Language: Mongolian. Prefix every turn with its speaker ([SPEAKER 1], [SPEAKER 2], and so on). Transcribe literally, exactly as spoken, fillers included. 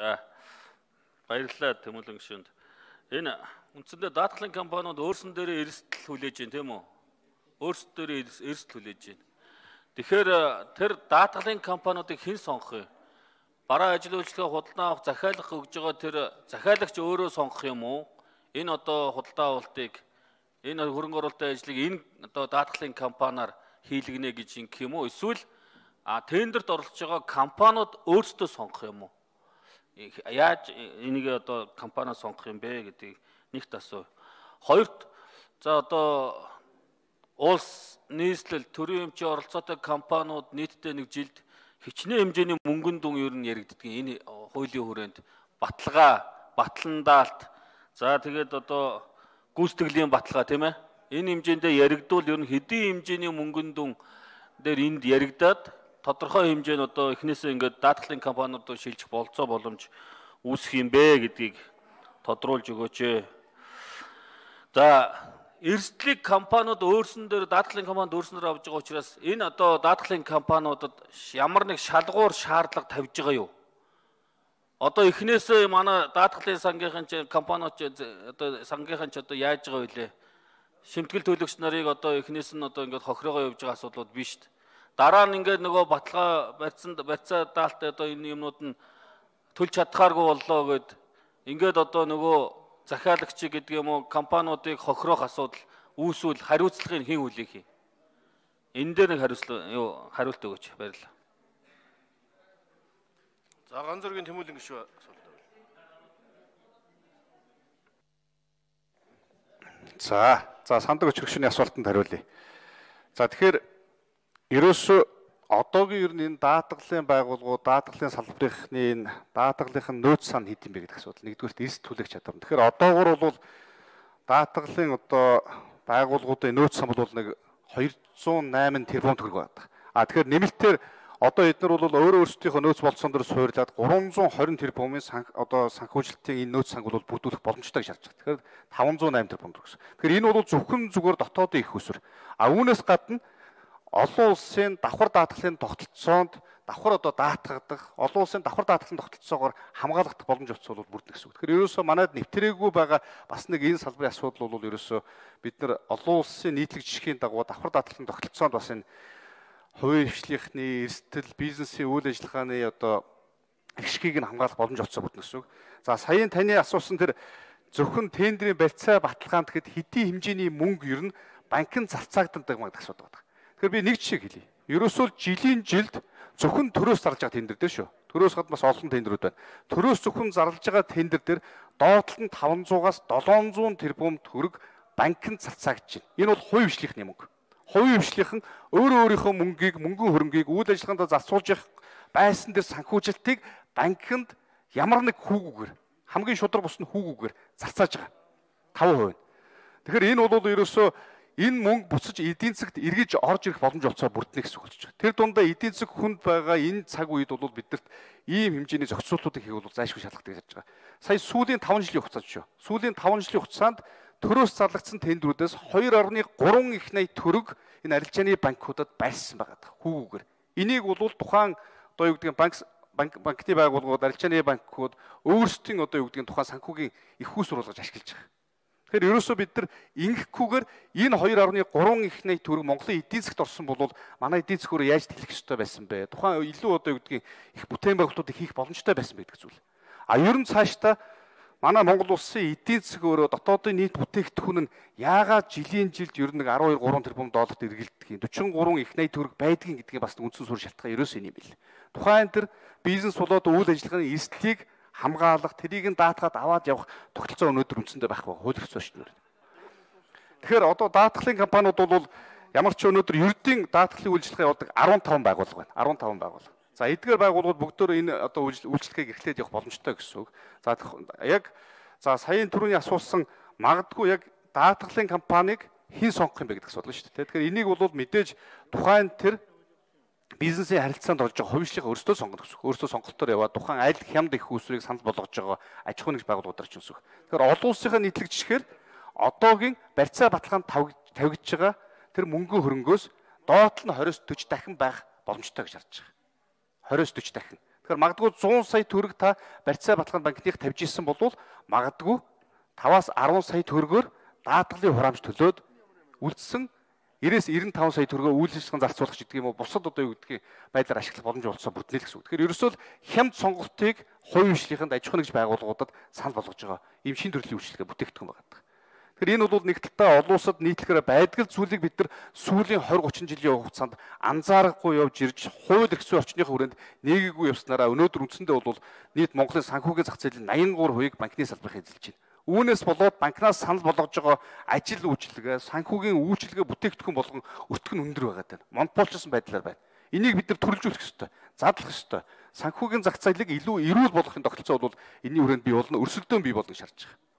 [SPEAKER 1] За баярлалаа Тэмүүлэн гишүүнд. Энэ үндсэндээ даатгалын компаниуд өөрсөн дээрээ эрсдэл хүлээж байна тийм үү? Өөрсдөө дээрээ эрсдэл хүлээж байна. Тэгэхээр тэр даатгалын компаниудыг хэн сонгох вэ? Бараа ажил үйлчлэгээ худалдан авах захиалга өгж байгаа тэр захиалагч өөрөө сонгох юм уу? Энэ одоо худалдаа авалтыг энэ хөрөнгө оруулалтын ажлыг энэ одоо даатгалын компаниар хийлгэнэ гэж ингэх юм уу? Эсвэл а тендерт оролцож байгаа компаниуд өөрсдөө сонгох юм уу? Яаж энийг одоо компаниа сонгох юм бэ гэдгийг нэгт асуу. Хоёрт за одоо улс нийслэл төрийн эмчийн оролцоотой компаниуд нийтдээ нэг жилд хичнээн хэмжээний мөнгөн дүн ер нь яригддаг. Энэ хуулийн хүрээнд баталгаа, батлан даалт. За тэгээд одоо гүйцэтгэлийн баталгаа тийм ээ. Энэ хэмжээндээ яригдвал ер нь хэдийн хэмжээний мөнгөн дүн дээр энд яригдаад тодорхой хэмжээнд одоо эхнээсээ ингээд даатгалын компаниудад шилжих болцоо боломж үүсэх юм бэ гэдгийг тодруулж өгөөч. За эрсдлийг компаниуд өөрсөн дээр даатгалын компаниуд өөрснөөр авж байгаа учраас энэ одоо даатгалын компаниудад ямар нэг шалгуур шаардлага тавьж байгаа юу? Одоо эхнээсээ манай даатгалын сангийнхан ч компаниуд одоо сангийнхан ч одоо яаж байгаа вэ? Шимтгэл төлөгч нарыг одоо эхнээс нь одоо ингээд хохироогоо явж байгаа асуудлууд биш шүү дээ. Дараа нь ингээд нөгөө баталгаа барьсан барьцаа даалт одоо энэ юмнууд нь төлж чадхааргүй боллоо гэд ингээд одоо нөгөө захиалагч гэдэг юм уу компаниудыг хохироох асуудал үүсвэл хариуцлагыг хэн хүлээх юм? Энэ дээр нэг хариуцлага юу хариулт өгөөч. Баярлалаа.
[SPEAKER 2] За ганц зөргийн Тэмүүлэн гишүү асуулт.
[SPEAKER 3] За за сандаг өчгөшний асуултанд хариулъя. За тэгэхээр ерөөсөө одоогийн ер нь энэ даатгалын байгууллагууд, даатгалын салбарынхны энэ даатгалынхын нөөц сан хэд юм бэ гэдэг асуудал. Нэгдүгээр эрс төлөх чадвар. Тэгэхээр одоогор бол даатгалын одоо байгууллагуудын нөөц сан бол нэг хоёрзуун найман тэрбум төгрөг байдаг. А тэгэхээр нэмэлтээр одоо эдгээр бол өөрөө өөрсдийнхөө нөөц болцоон дээр суурлаад гурван зуун хорин тэрбумын одоо санхүүжилтийн энэ нөөц санг бол бүрдүүлэх боломжтой гэж харж байгаа. Тэгэхээр таван зуун найман тэрбум төгрөг. Тэгэхээр энэ бол зөвхөн зүгээр дотоодын их усүр. А үүнээс гадна олон улсын давхар даатгалын тогтолцоонд давхар одоо даатгагдах, олон улсын давхар даатгалын тогтолцоогоор хамгаалагдах боломж олцол бол бүрдэнэ гэсэн үг. Тэгэхээр ерөөсөө манайд нэвтрээгүй байгаа бас нэг энэ салбарын асуудал бол ерөөсөө бид нар олон улсын нийтлэг жишгийн дагуу давхар даатгалын тогтолцоонд бас энэ хувийн хвшлийнхны эрсдэл, бизнесийн үйл ажиллагааны одоо ашгийг нь хамгаалах боломж олцоо бүрдэнэ гэсэн үг. За саяын таны асуусан тэр зөвхөн тендерийн барьцаа баталгаанд гэхэд хэдийн хэмжээний мөнгө ер нь банкнд зарцаагддаг гэдэг асуудал байна. Тэгэхээр би нэг жишээ хэлье. Ерөөсөө жилийн жилд зөвхөн төрөөс зарлж байгаа тендер дээр шүү. Төрөөс гад бас олон тендерүүд байна. Төрөөс зөвхөн зарлж байгаа тендер дээр доотлол нь таван зуугаас долоон зуун тэрбум төгрөг банкнд зарцаагдж байна. Энэ бол хувийн хвшлийнхний мөнгө. Хувийн хвшлийнхэн өөрөө өөрийнхөө мөнгийг, мөнгөн хөрөнгийг үйл ажиллагаанд зарцуулж явах байсан дээр санхүүжилтийг банкнд ямар нэг хүүгүүгээр хамгийн шудраг бус нь хүүгүүгээр зарцааж байгаа. таван хувь. Тэгэхээр энэ бол ерөөсөө энэ мөнгө буцаж эдийн засагт эргэж орж ирэх боломж олцоо бүрднэ гэсэн үг болж байгаа. Тэр дундаа эдийн засаг хүнд байгаа энэ цаг үед бол бидэрт ийм хэмжээний зохицуултуудыг хийх бол зайлшгүй шаардлагатай гэж харж байгаа. Сая сүүлийн таван жилийн хугацаанд шүү. Сүүлийн таван жилийн хугацаанд төрөөс зарлагдсан тендерүүдээс хоёр орны гурван их найт төгрөг энэ арилжааны банкудад байрсан байгаа. Хүүгүүгээр. Энийг бол тухайн одоо юу гэдэг нь банк банк банкны байгууллагууд, арилжааны банкуд өөрсдийн одоо юу гэдэг нь тухайн санхүүгийн их хүү сурвалгаж ашиглаж байгаа. Тэгэхээр ерөөсөө бид нар ингэхгүйгээр энэ хоёр орны гурван их найт төгрөг Монголын эдийн засгт орсон бол манай эдийн засгөөр яаж тэлэх ёстой байсан бэ? Тухайн илүү одоо юу гэдгийг их бүтээн байгуулалтуудыг хийх боломжтой байсан байдаг зүйл. А ер нь цаашдаа манай Монгол улсын эдийн засаг өөрөө дотоодын нийт бүтээгдэхүүн нь яагаад жилийн жилд ер нь арван хоёр гурван тэрбум долларт эргэлдэх юм дөрвөн гурван их найт төгрөг байдгийг гэдгийг бас үндсэн суурь шалтгаан ерөөсөө юм бэл. Тухайн тэр бизнес болоод үйл ажиллагааны эрсдлийг хамгаалах, тэрийг нь даатгаад аваад явах тогтолцоо өнөөдөр үндсэндээ байхгүй хууль ёсоор. Тэгэхээр одоо даатгалын компаниуд бол ямар ч өнөөдөр ердийн даатгалын үйлчилгээ явуулдаг арван таван байгууллага байна. арван таван байгууллага. За эдгээр байгууллагууд бүгдөө энэ одоо үйлчилгээг эрхлээд явах боломжтой гэсэн үг. За яг за саяын түрүүний асуусан магадгүй яг даатгалын компанийг хэн сонгох юм бэ гэдэг асуудал шүү дээ. Тэгэхээр энийг бол мэдээж тухайн тэр бизнесийн харилцаанд орж байгаа хувьчлага өөрсдөө сонгоно гэсэн. Өөрсдөө сонголтоор яваад тухайн айл хямд их үүсвэрийг санал болгож байгаа аж ахуйн нэгж байгууллагууд ч гэсэн. Тэгэхээр олон улсынхаа нийтлэг жишгээр одоогийн барьцаа баталгаанд тавигдж байгаа тэр мөнгөн хөрөнгөөс доотлол нь двадцать-40 дахин байх боломжтой гэж харж байгаа. двадцать-40 дахин. Тэгэхээр магадгүй зуун сая төгрөг та барьцаа баталгаанд банкных тавьж ирсэн бол магадгүй таваас арван сая төгрөгөөр даатгалын хураамж төлөөд үлдсэн нэрээс девяносто таван сая төгрөгөө үйл ажиллагаанд зарцуулах гэдэг юм уу бусад одоо юу гэдгийг байдлаар ашиглах боломж олцоо бүрднэ л гэсэн үг. Тэгэхээр ерөөсөө л хямд сонголтыг хувийн хвшлийнхэнд аж ахуйн нэгж байгууллагуудад санал болгож байгаа ийм шин төрлийн үйлчлэгээ бүтээгдэхүүн байгаа. Тэгэхээр энэ бол нэг талдаа олон улсад нийтлэхээр байдаг зүйлийг бид нар сүүлийн двадцать тридцать жилийн хугацаанд анзаарахгүй явж ирж хууль эрх зүйн орчныхаа хүрээнд нээгийгүй явснараа өнөөдөр үндсэндээ бол нийт Монголын санхүүгийн зах зээлийн восемьдесят trois хувийг банкны салбарыг эзэлж байна. Үүнээс болоод банкнаас санал болгож байгаа ажил үйлчилгээ, санхүүгийн үйлчилгээ бүтээгдэхүүн болгон өртгөн өндөр байгаа даа. Монополчсон байдлаар байна. Энийг бид нар төрөлжүүлэх ёстой, задлах ёстой. Санхүүгийн зах зээлийг илүү эрүүл болгохын тогтолцоо бол энэний хүрээнд бий болно, өрсөлдөөн бий болно шаардж байгаа.